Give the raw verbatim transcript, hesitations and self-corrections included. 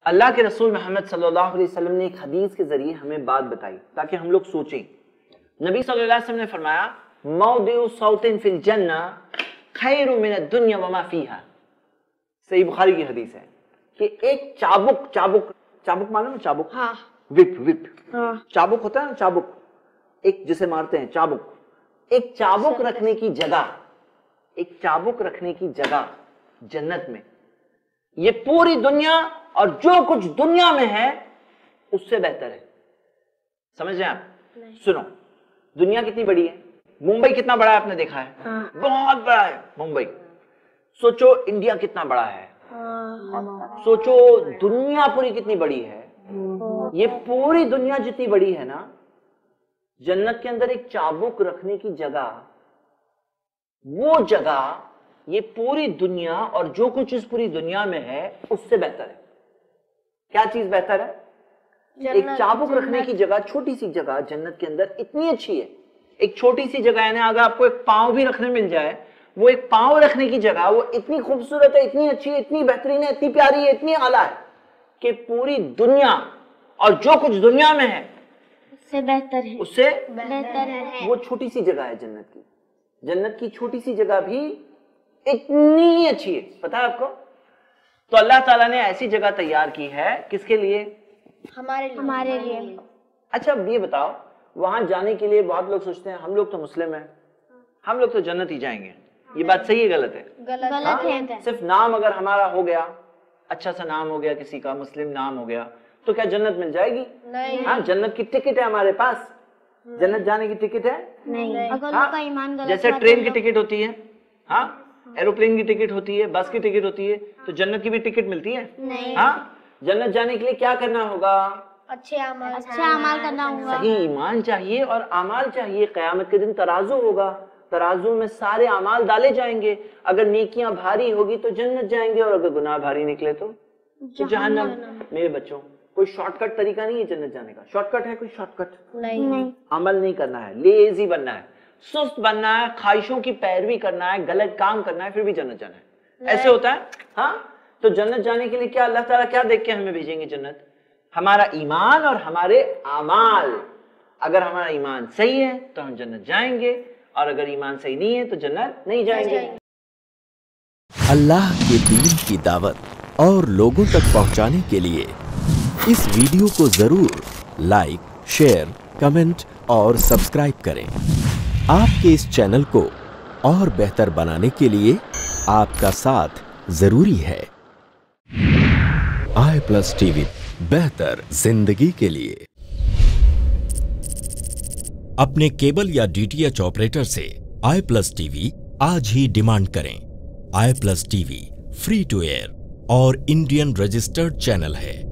اللہ کے رسول محمد صلی اللہ علیہ وسلم نے ایک حدیث کے ذریعے ہمیں بات بتائی تاکہ ہم لوگ سوچیں. نبی صلی اللہ علیہ وسلم نے فرمایا موضع صوت فی الجنہ خیر من الدنیا وما فیہا. صحیح بخاری کی حدیث ہے کہ ایک چابک چابک چابک معلوم ہے چابک؟ ہاں. وپ وپ چابک ہوتا ہے نا، چابک ایک جسے مارتے ہیں چابک. ایک چابک رکھنے کی جگہ ایک چابک رکھنے کی جگہ جنت میں یہ پوری دنیا اور جو کچھ دنیا میں ہے اس سے بہتر ہے. سمجھ رہے ہیں آپ؟ سنو، دنیا کتنی بڑی ہے؟ ممبئی کتنا بڑا ہے آپ نے دیکھا ہے؟ بہت بڑا ہے ممبئی. سوچو انڈیا کتنا بڑا ہے، سوچو دنیا پوری کتنی بڑی ہے. یہ پوری دنیا جتنی بڑی ہے نا، جنت کے اندر ایک چابک رکھنے کی جگہ، وہ جگہ یہ پوری دنیا اور جو کچھ اس پوری دنیا میں ہے اس سے بہتر ہے. کیا چیز بہتر ہے؟ ایک چابک رکھنے کی جگہ، چھوٹی سی جگہ جنت کے اندر اتنی اچھی ہے. ایک چھوٹی سی جگہ ہے، اگر آپ کو ایک پاؤں بھی رکھنے مل جائے، وہ ایک پاؤں رکھنے کی جگہ وہ اتنی خوبصورت ہے، اتنی اچھی ہے، اتنی بہترین ہے، اتنی پیاری ہے، اتنی اعلیٰ ہے کہ پوری دنیا اور جو کچھ دنیا میں ہے اس سے بہتر ہے. اس سے بہتر ہے. وہ چھوٹی سی جگہ ہے جنت کی. جنت کی چھوٹی سی جگہ بھی اتنی اچھی ہے، پتا ہے آپ کو؟ تو اللہ تعالیٰ نے ایسی جگہ تیار کی ہے کس کے لیے؟ ہمارے لیے. ہمارے لیے. اچھا اب یہ بتاؤ، وہاں جانے کے لیے بہت لوگ سوچتے ہیں ہم لوگ تو مسلم ہیں، ہم لوگ تو جنت ہی جائیں گے. یہ بات صحیح ہے غلط ہے؟ غلط ہے. صرف نام اگر ہمارا ہو گیا، اچھا سا نام ہو گیا کسی کا، مسلم نام ہو گیا، تو کیا جنت مل جائے گی؟ نہیں. ہاں، جنت کی ٹکٹ ہے ہمارے پاس، جنت جانے کی ٹکٹ ہے نہیں. ہاں، جیسے ٹرین کی ٹکٹ ہوتی ہے، ہاں ایروپلین کی ٹکٹ ہوتی ہے، بس کی ٹکٹ ہوتی ہے، تو جنت کی بھی ٹکٹ ملتی ہے. ہاں، جنت جانے کے لیے کیا کرنا ہوگا؟ اچھے اعمال اچھے اعمال کرنا ہوگا. صحیح ایمان چاہیے اور اعمال چاہیے. قیامت کے دن ترازو ہوگا، ترازو میں سارے اعمال ڈالے جائیں گے. اگر نیکیاں بھاری ہوگی تو جنت جائیں گے، اور اگر گناہ بھاری نکلے تو جہنم. میرے بچوں، کوئی شارٹ کٹ طریقہ نہیں ہے جنت جانے کا. شارٹ کٹ ہے کوئی؟ شارٹ کٹ نہیں. عمل نہیں کرنا ہے، لیزی بننا ہے، سست بننا ہے، خواہشوں کی پیروی کرنا ہے، غلط کام کرنا ہے، پھر بھی جنت جانا ہے. ایسے ہوتا ہے؟ ہاں. تو جنت جانے کے لیے کیا اللہ تعالیٰ کیا دیکھ کے ہمیں بھیجیں گے جنت؟ ہمارا ایمان اور ہمارے اعمال. اگر ہمارا ایمان صحیح ہے تو ہم جنت جائیں گے، اور اگر ایمان صحیح نہیں ہے تو جنت نہیں جائیں گے. اللہ کے دین کی دعوت اور لوگوں تک پہنچانے کے لیے اس ویڈیو کو ضرور لائک، شیئر، کمنٹ اور سبسکرائب کریں. آپ کے اس چینل کو اور بہتر بنانے کے لیے آپ کا ساتھ ضروری ہے. آئی پلس ٹی وی، بہتر زندگی کے لیے. اپنے کیبل یا ڈی ٹی ایچ آپریٹر سے آئی پلس ٹی وی آج ہی ڈیمانڈ کریں. I plus T V free to air اور انڈین رجسٹرڈ چینل ہے.